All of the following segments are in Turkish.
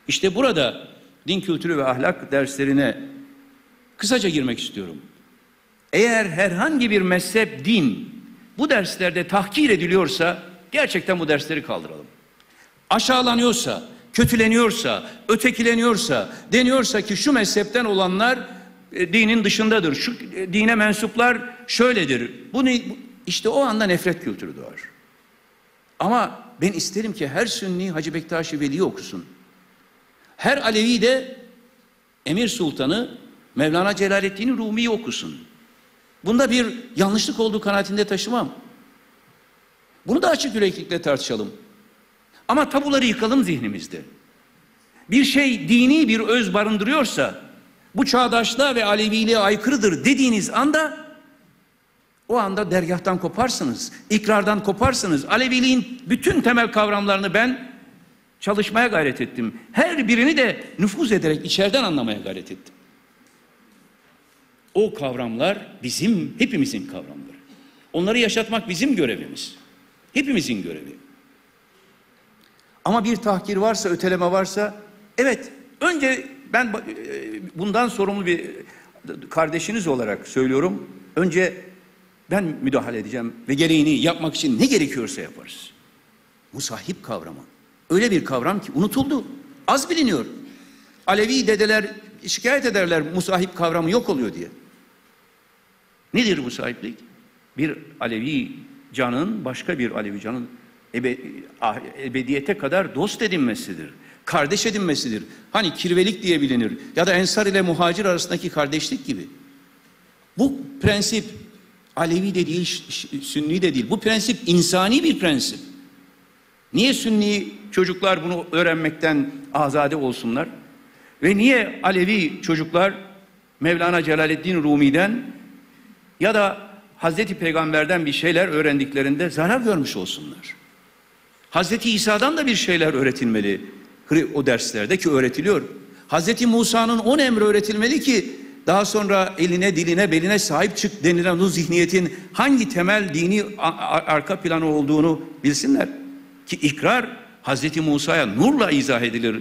İşte burada din kültürü ve ahlak derslerine kısaca girmek istiyorum. Eğer herhangi bir mezhep, din bu derslerde tahkir ediliyorsa gerçekten bu dersleri kaldıralım. Aşağılanıyorsa, kötüleniyorsa, ötekileniyorsa, deniyorsa ki şu mezhepten olanlar dinin dışındadır, şu dine mensuplar şöyledir. İşte o anda nefret kültürü doğar. Ama ben isterim ki her Sünni Hacı Bektaş-ı Veli'yi okusun. Her Alevi de Emir Sultan'ı Mevlana Celaleddin Rumi'yi okusun. Bunda bir yanlışlık olduğu kanaatinde taşımam. Bunu da açık yüreklilikle tartışalım. Ama tabuları yıkalım zihnimizde. Bir şey dini bir öz barındırıyorsa, bu çağdaşlığa ve Aleviliğe aykırıdır dediğiniz anda, o anda dergâhtan koparsınız, ikrardan koparsınız. Aleviliğin bütün temel kavramlarını ben çalışmaya gayret ettim. Her birini de nüfuz ederek içeriden anlamaya gayret ettim. O kavramlar bizim, hepimizin kavramları. Onları yaşatmak bizim görevimiz. Hepimizin görevi. Ama bir tahkir varsa, öteleme varsa, evet, önce ben bundan sorumlu bir kardeşiniz olarak söylüyorum. Önce ben müdahale edeceğim ve gereğini yapmak için ne gerekiyorsa yaparız. Musahip kavramı. Öyle bir kavram ki unutuldu. Az biliniyor. Alevi dedeler şikayet ederler musahip kavramı yok oluyor diye. Nedir musahiplik? Bir Alevi canın başka bir Alevi canın ebediyete kadar dost edinmesidir. Kardeş edinmesidir. Hani kirvelik diye bilinir. Ya da Ensar ile Muhacir arasındaki kardeşlik gibi. Bu prensip Alevi de değil, Sünni de değil. Bu prensip insani bir prensip. Niye Sünni çocuklar bunu öğrenmekten azade olsunlar? Ve niye Alevi çocuklar Mevlana Celaleddin Rumi'den ya da Hazreti Peygamber'den bir şeyler öğrendiklerinde zarar görmüş olsunlar? Hazreti İsa'dan da bir şeyler öğretilmeli o derslerde ki öğretiliyor. Hazreti Musa'nın 10 emri öğretilmeli ki daha sonra eline, diline, beline sahip çık denilen o zihniyetin hangi temel dini arka planı olduğunu bilsinler. Ki ikrar Hazreti Musa'ya nurla izah edilir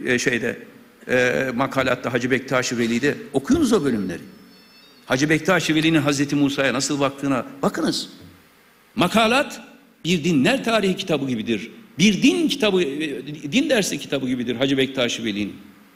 makalatta Hacı Bektaş-ı Veli'de. Okuyunuz o bölümleri. Hacı Bektaş-ı Veli'nin Hazreti Musa'ya nasıl baktığına bakınız. Makalat bir dinler tarihi kitabı gibidir. Bir din kitabı, din dersi kitabı gibidir Hacı Bektaş-ı Veli'nin.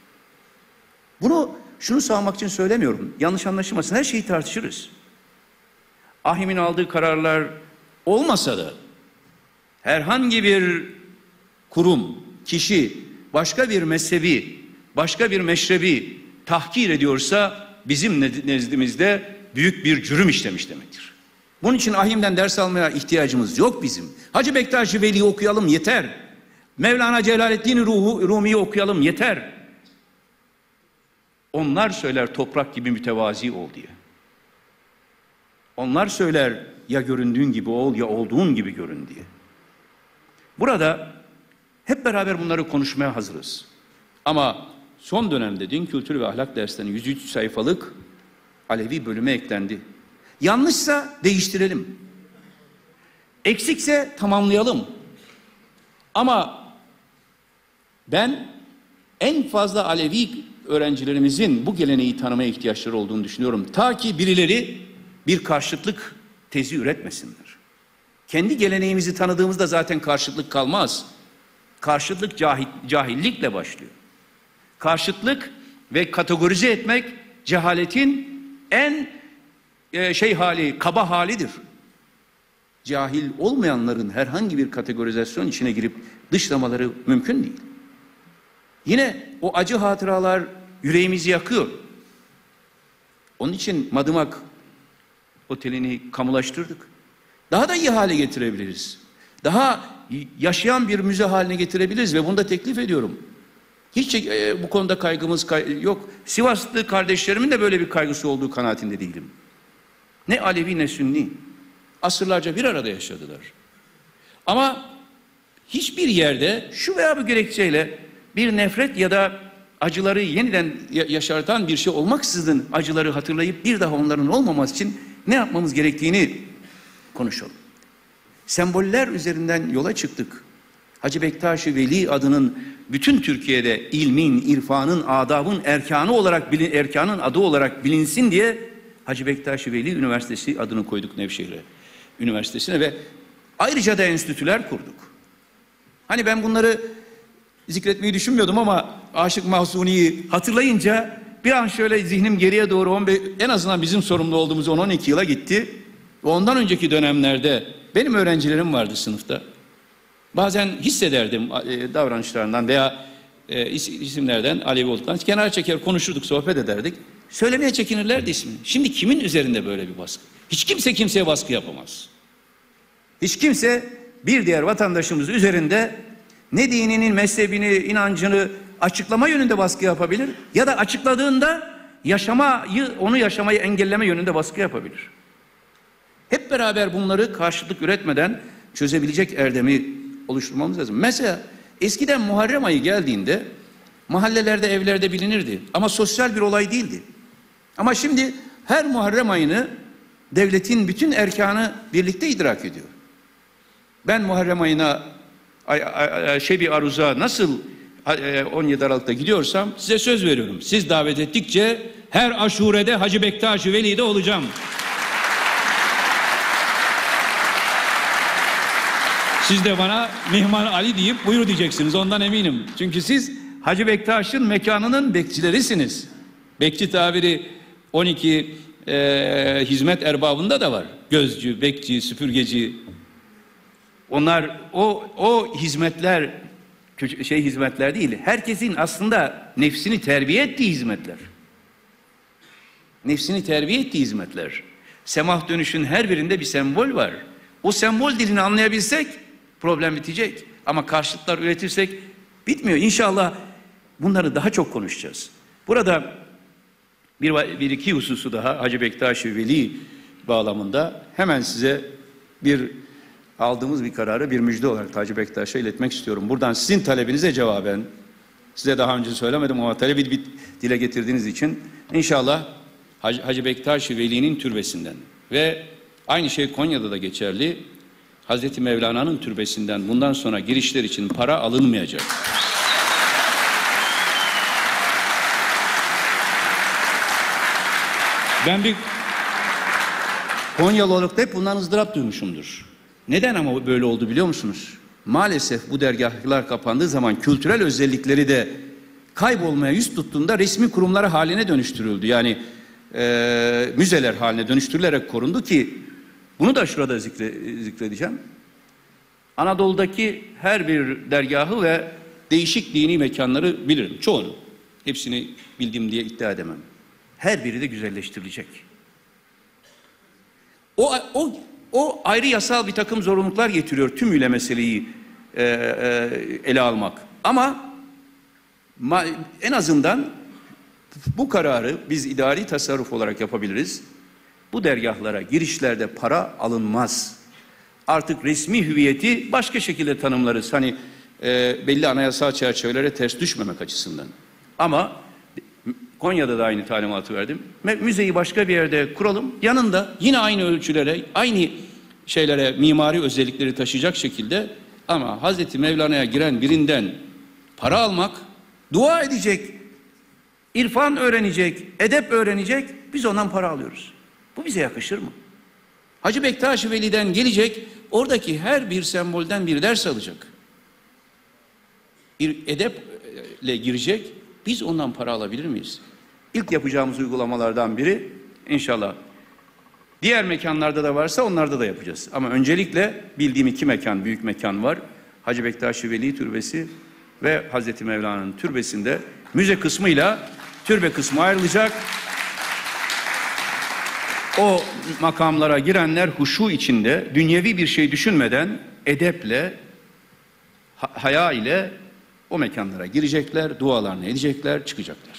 Şunu sağlamak için söylemiyorum. Yanlış anlaşılmasın. Her şeyi tartışırız. Ahim'in aldığı kararlar olmasa da herhangi bir kurum, kişi, başka bir mezhebi, başka bir meşrebi tahkir ediyorsa bizim nezdimizde büyük bir cürüm işlemiş demektir. Bunun için Ahim'den ders almaya ihtiyacımız yok bizim. Hacı Bektaş-ı Veli'yi okuyalım yeter. Mevlana Celaleddin Rumi'yi okuyalım yeter. Onlar söyler toprak gibi mütevazi ol diye. Onlar söyler ya göründüğün gibi ol ya olduğun gibi görün diye. Burada hep beraber bunları konuşmaya hazırız. Ama son dönemde din kültürü ve ahlak derslerinin 103 sayfalık Alevi bölümü eklendi. Yanlışsa değiştirelim. Eksikse tamamlayalım. Ama ben en fazla Alevi öğrencilerimizin bu geleneği tanımaya ihtiyaçları olduğunu düşünüyorum. Ta ki birileri bir karşıtlık tezi üretmesinler. Kendi geleneğimizi tanıdığımızda zaten karşıtlık kalmaz. Karşıtlık cahillikle başlıyor. Karşıtlık ve kategorize etmek cehaletin en kaba halidir. Cahil olmayanların herhangi bir kategorizasyon içine girip dışlamaları mümkün değil. Yine o acı hatıralar yüreğimizi yakıyor. Onun için Madımak Oteli'ni kamulaştırdık. Daha da iyi hale getirebiliriz. Daha yaşayan bir müze haline getirebiliriz ve bunu da teklif ediyorum. Hiç bu konuda kaygımız yok. Sivaslı kardeşlerimin de böyle bir kaygısı olduğu kanaatinde değilim. Ne Alevi ne Sünni. Asırlarca bir arada yaşadılar. Ama hiçbir yerde şu veya bu gerekçeyle bir nefret ya da acıları yeniden yaşartan bir şey olmaksızın acıları hatırlayıp bir daha onların olmaması için ne yapmamız gerektiğini konuşalım. Semboller üzerinden yola çıktık. Hacı Bektaş-ı Veli adının bütün Türkiye'de ilmin, irfanın, adabın erkanın adı olarak bilinsin diye Hacı Bektaş-ı Veli Üniversitesi adını koyduk Nevşehir Üniversitesi'ne ve ayrıca da enstitüler kurduk. Hani ben bunları zikretmeyi düşünmüyordum ama Aşık Mahzuni'yi hatırlayınca bir an şöyle zihnim geriye doğru en azından bizim sorumlu olduğumuz 10-12 yıla gitti. Ve ondan önceki dönemlerde benim öğrencilerim vardı sınıfta. Bazen hissederdim davranışlarından veya isimlerden, Alevi olduklarından. Kenara çeker konuşurduk, sohbet ederdik. Söylemeye çekinirlerdi ismini. Şimdi kimin üzerinde böyle bir baskı? Hiç kimse kimseye baskı yapamaz. Hiç kimse bir diğer vatandaşımız üzerinde ne dininin, mezhebini, inancını açıklama yönünde baskı yapabilir ya da açıkladığında onu yaşamayı engelleme yönünde baskı yapabilir. Hep beraber bunları karşılık üretmeden çözebilecek erdemi oluşturmamız lazım. Mesela eskiden Muharrem ayı geldiğinde mahallelerde, evlerde bilinirdi ama sosyal bir olay değildi. Ama şimdi her Muharrem ayını devletin bütün erkanı birlikte idrak ediyor. Ben Muharrem ayına Şebi Aruz'a nasıl 17 Aralık'ta gidiyorsam size söz veriyorum. Siz davet ettikçe her aşurede Hacı Bektaş-ı Veli'de olacağım. Siz de bana Mihman Ali deyip buyur diyeceksiniz, ondan eminim. Çünkü siz Hacı Bektaş'ın mekanının bekçilerisiniz. Bekçi tabiri 12 hizmet erbabında da var. Gözcü, bekçi, süpürgeci. Onlar o hizmetler hizmetler değil. Herkesin aslında nefsini terbiye ettiği hizmetler. Nefsini terbiye ettiği hizmetler. Semah dönüşün her birinde bir sembol var. O sembol dilini anlayabilsek problem bitecek. Ama karşılıklar üretirsek bitmiyor. İnşallah bunları daha çok konuşacağız. Burada bir iki hususu daha Hacı Bektaş-ı Veli bağlamında hemen size aldığımız bir kararı bir müjde olarak Hacı Bektaş'a iletmek istiyorum. Buradan sizin talebinize cevaben, size daha önce söylemedim ama talebi bir dile getirdiğiniz için inşallah Hacı Bektaş-ı Veli'nin türbesinden ve aynı şey Konya'da da geçerli. Hazreti Mevlana'nın türbesinden bundan sonra girişler için para alınmayacak. Ben bir Konyalı olarak da hep bundan ızdırap duymuşumdur. Neden ama böyle oldu biliyor musunuz? Maalesef bu dergahlar kapandığı zaman kültürel özellikleri de kaybolmaya yüz tuttuğunda resmi kurumları haline dönüştürüldü. Yani müzeler haline dönüştürülerek korundu ki bunu da şurada zikredeceğim. Anadolu'daki her bir dergahı ve değişik dini mekanları bilirim. Çoğunu. Hepsini bildim diye iddia edemem. Her biri de güzelleştirilecek. O ayrı yasal bir takım zorunluluklar getiriyor tümüyle meseleyi ele almak. Ama en azından bu kararı biz idari tasarruf olarak yapabiliriz. Bu dergahlara girişlerde para alınmaz. Artık resmi hüviyeti başka şekilde tanımlarız. Hani belli anayasal çerçevelere ters düşmemek açısından. Ama Konya'da da aynı talimatı verdim. Müzeyi başka bir yerde kuralım. Yanında yine aynı ölçülere, aynı şeylere, mimari özellikleri taşıyacak şekilde ama Hazreti Mevlana'ya giren birinden para almak, dua edecek, irfan öğrenecek, edep öğrenecek, biz ondan para alıyoruz. Bu bize yakışır mı? Hacı Bektaş-ı Veli'den gelecek, oradaki her bir sembolden bir ders alacak. Edeple girecek, biz ondan para alabilir miyiz? İlk yapacağımız uygulamalardan biri inşallah. Diğer mekanlarda da varsa onlarda da yapacağız. Ama öncelikle bildiğim 2 mekan, büyük mekan var. Hacı Bektaş-ı Veli Türbesi ve Hazreti Mevlana'nın türbesinde müze kısmıyla türbe kısmı ayrılacak. O makamlara girenler huşu içinde, dünyevi bir şey düşünmeden, edeple, haya ile o mekanlara girecekler, dualarını edecekler, çıkacaklar.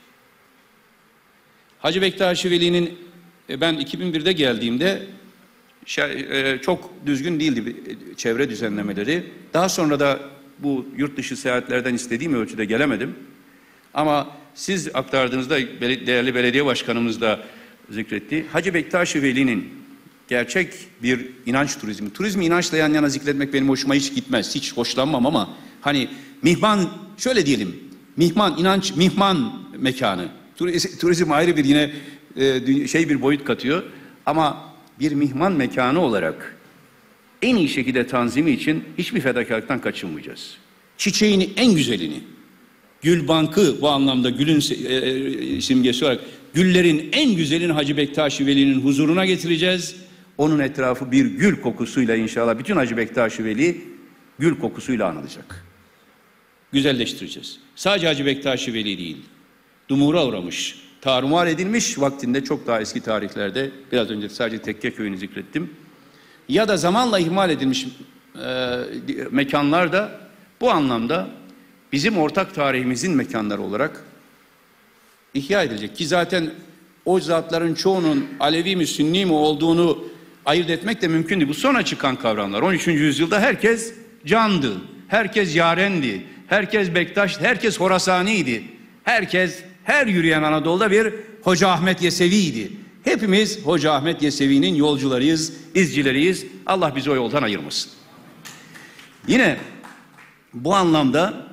Hacı Bektaş-ı Veli'nin ben 2001'de geldiğimde çok düzgün değildi çevre düzenlemeleri. Daha sonra da bu yurt dışı seyahatlerden istediğim ölçüde gelemedim. Ama siz aktardığınızda değerli belediye başkanımız da zikretti. Hacı Bektaş-ı Veli'nin gerçek bir inanç turizmi. Turizmi inançla yan yana zikretmek benim hoşuma hiç gitmez. Hiç hoşlanmam ama hani mihman, şöyle diyelim. Mihman, inanç, mihman mekanı. Turizm ayrı bir yine bir boyut katıyor. Ama bir mihman mekanı olarak en iyi şekilde tanzimi için hiçbir fedakarlıktan kaçınmayacağız. Çiçeğini en güzelini, Gül Bankı bu anlamda gülün simgesi olarak güllerin en güzelini Hacı Bektaş-ı Veli'nin huzuruna getireceğiz. Onun etrafı bir gül kokusuyla inşallah bütün Hacı Bektaş-ı Veli gül kokusuyla anılacak. Güzelleştireceğiz. Sadece Hacı Bektaş-ı Veli değil, dumura uğramış, tarumar edilmiş vaktinde çok daha eski tarihlerde, biraz önce sadece Tekke Köyü'nü zikrettim. Ya da zamanla ihmal edilmiş mekanlar da bu anlamda bizim ortak tarihimizin mekanları olarak ihya edilecek. Ki zaten o zatların çoğunun Alevi mi Sünni mi olduğunu ayırt etmek de mümkün değil. Bu sonra çıkan kavramlar. 13. yüzyılda herkes candı, herkes yarendi, herkes Bektaş, herkes Horasani'ydi. Herkes, her yürüyen Anadolu'da bir Hoca Ahmet Yesevi'ydi. Hepimiz Hoca Ahmet Yesevi'nin yolcularıyız, izcileriyiz. Allah bizi o yoldan ayırmasın. Yine bu anlamda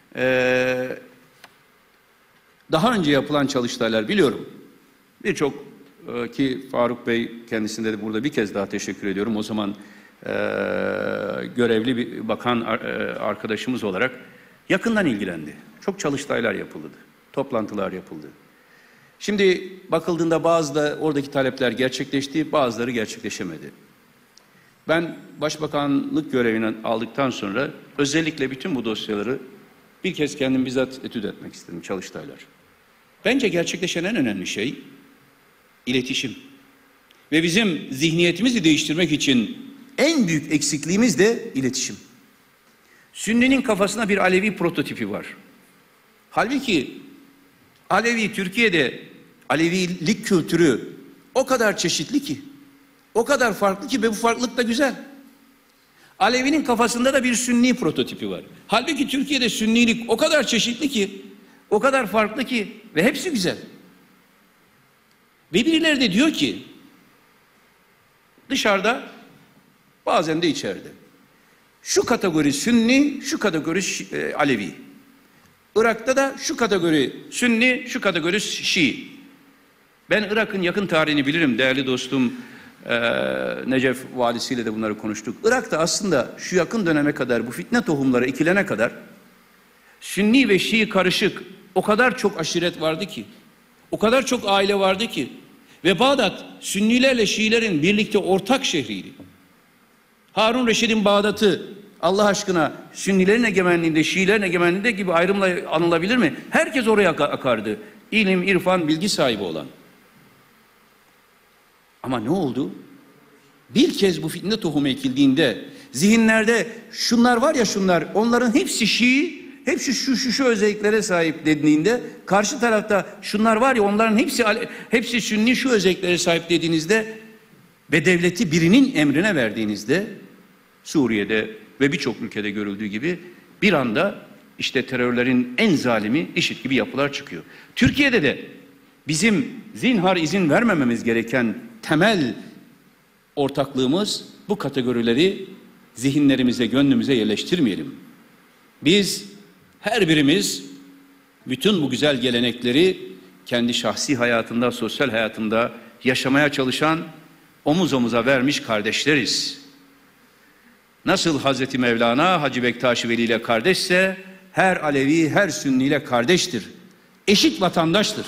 daha önce yapılan çalıştaylar biliyorum. Birçok ki Faruk Bey kendisine de burada bir kez daha teşekkür ediyorum. O zaman görevli bir bakan arkadaşımız olarak yakından ilgilendi. Çok çalıştaylar yapıldı, toplantılar yapıldı. Şimdi bakıldığında bazı da oradaki talepler gerçekleşti, bazıları gerçekleşemedi. Ben başbakanlık görevini aldıktan sonra özellikle bütün bu dosyaları bir kez kendim bizzat etüt etmek istedim, çalıştaylar. Bence gerçekleşen en önemli şey iletişim. Ve bizim zihniyetimizi değiştirmek için en büyük eksikliğimiz de iletişim. Sünni'nin kafasında bir Alevi prototipi var. Halbuki Alevi, Türkiye'de Alevilik kültürü o kadar çeşitli ki, o kadar farklı ki ve bu farklılık da güzel. Alevi'nin kafasında da bir Sünni prototipi var. Halbuki Türkiye'de Sünnilik o kadar çeşitli ki, o kadar farklı ki ve hepsi güzel. Ve birileri de diyor ki, dışarıda bazen de içeride, şu kategori Sünni, şu kategori Alevi. Irak'ta da şu kategori Sünni, şu kategori Şii. Ben Irak'ın yakın tarihini bilirim, değerli dostum Necef valisiyle de bunları konuştuk. Irak'ta aslında şu yakın döneme kadar, bu fitne tohumları ekilene kadar Sünni ve Şii karışık o kadar çok aşiret vardı ki, o kadar çok aile vardı ki ve Bağdat Sünnilerle Şiilerin birlikte ortak şehriydi. Harun Reşid'in Bağdat'ı Allah aşkına Sünnilerin egemenliğinde, Şiilerin egemenliğinde gibi ayrımla anılabilir mi? Herkes oraya akardı. İlim, irfan, bilgi sahibi olan. Ama ne oldu? Bir kez bu fitne tohumu ekildiğinde zihinlerde şunlar var ya şunlar, onların hepsi Şii, hepsi şu özelliklere sahip dediğinde, karşı tarafta şunlar var ya onların hepsi Sünni şu özelliklere sahip dediğinizde ve devleti birinin emrine verdiğinizde Suriye'de ve birçok ülkede görüldüğü gibi bir anda işte terörlerin en zalimi IŞİD gibi yapılar çıkıyor. Türkiye'de de bizim zinhar izin vermememiz gereken temel ortaklığımız bu kategorileri zihinlerimize, gönlümüze yerleştirmeyelim. Biz her birimiz bütün bu güzel gelenekleri kendi şahsi hayatında, sosyal hayatında yaşamaya çalışan, omuz omuza vermiş kardeşleriz. Nasıl Hazreti Mevlana Hacı Bektaş-ı Veli ile kardeşse her Alevi, her Sünni ile kardeştir. Eşit vatandaştır.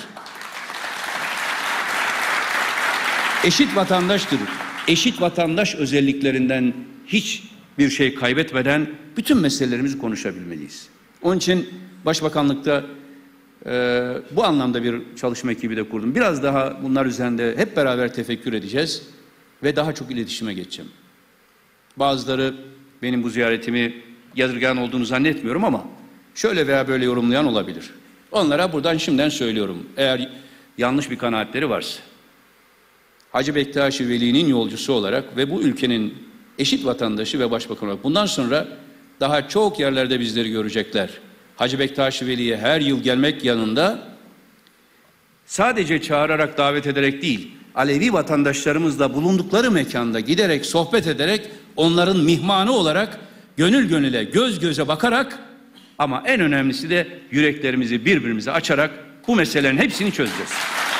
Eşit vatandaştır. Eşit vatandaş özelliklerinden hiçbir şey kaybetmeden bütün meselelerimizi konuşabilmeliyiz. Onun için Başbakanlıkta bu anlamda bir çalışma ekibi de kurdum. Biraz daha bunlar üzerinde hep beraber tefekkür edeceğiz ve daha çok iletişime geçeceğim. Bazıları benim bu ziyaretimi yadırgayan olduğunu zannetmiyorum ama şöyle veya böyle yorumlayan olabilir. Onlara buradan şimdiden söylüyorum. Eğer yanlış bir kanaatleri varsa, Hacı Bektaş-ı Veli'nin yolcusu olarak ve bu ülkenin eşit vatandaşı ve başbakan olarak bundan sonra daha çok yerlerde bizleri görecekler. Hacı Bektaş-ı Veli'ye her yıl gelmek yanında sadece çağırarak, davet ederek değil, Alevi vatandaşlarımızla bulundukları mekanda giderek, sohbet ederek, onların mihmanı olarak, gönül gönüle, göz göze bakarak, ama en önemlisi de yüreklerimizi birbirimize açarak bu meselelerin hepsini çözeceğiz.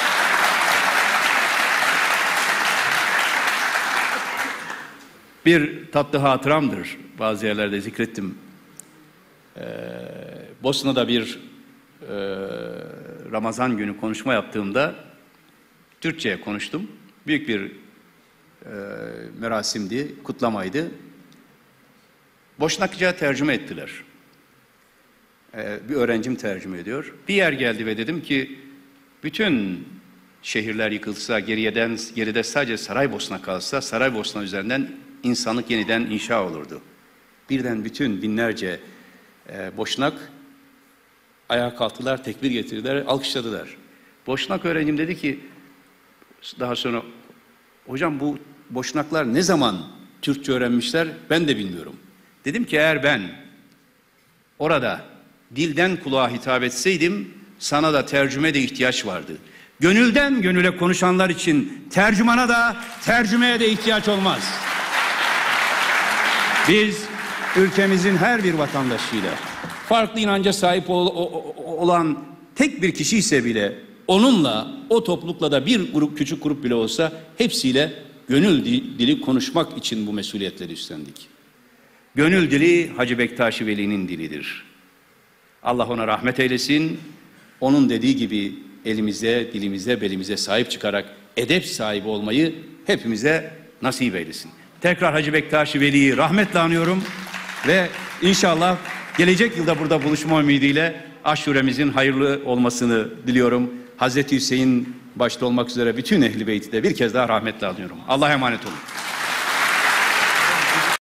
Bir tatlı hatıramdır. Bazı yerlerde zikrettim. Bosna'da bir Ramazan günü konuşma yaptığımda Türkçe'ye konuştum. Büyük bir merasimdi, kutlamaydı. Boşnakça tercüme ettiler. Bir öğrencim tercüme ediyor. Bir yer geldi ve dedim ki bütün şehirler yıkılsa, geride sadece Saraybosna kalsa, Saraybosna üzerinden insanlık yeniden inşa olurdu. Birden bütün binlerce Boşnak ayağa kalktılar, tekbir getirdiler, alkışladılar. Boşnak öğrencim dedi ki daha sonra, hocam bu Boşnaklar ne zaman Türkçe öğrenmişler ben de bilmiyorum. Dedim ki eğer ben orada dilden kulağa hitap etseydim sana da tercüme de ihtiyaç vardı. Gönülden gönüle konuşanlar için tercümana da tercümeye de ihtiyaç olmaz. Biz ülkemizin her bir vatandaşıyla farklı inanca sahip olan tek bir kişi ise bile onunla, o toplulukla da bir grup, küçük grup bile olsa hepsiyle gönül dili konuşmak için bu mesuliyetleri üstlendik. Gönül dili Hacı Bektaş Veli'nin dilidir. Allah ona rahmet eylesin. Onun dediği gibi elimize, dilimize, belimize sahip çıkarak edep sahibi olmayı hepimize nasip eylesin. Tekrar Hacı Bektaş Veli'yi rahmetle anıyorum ve inşallah gelecek yılda burada buluşma ümidiyle aşuremizin hayırlı olmasını diliyorum. Hazreti Hüseyin başta olmak üzere bütün Ehl-i Beyt'i de bir kez daha rahmetle anıyorum. Allah'a emanet olun.